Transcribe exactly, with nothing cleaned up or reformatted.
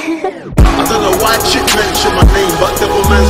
I don't know why chick mentioned my name, but devil man's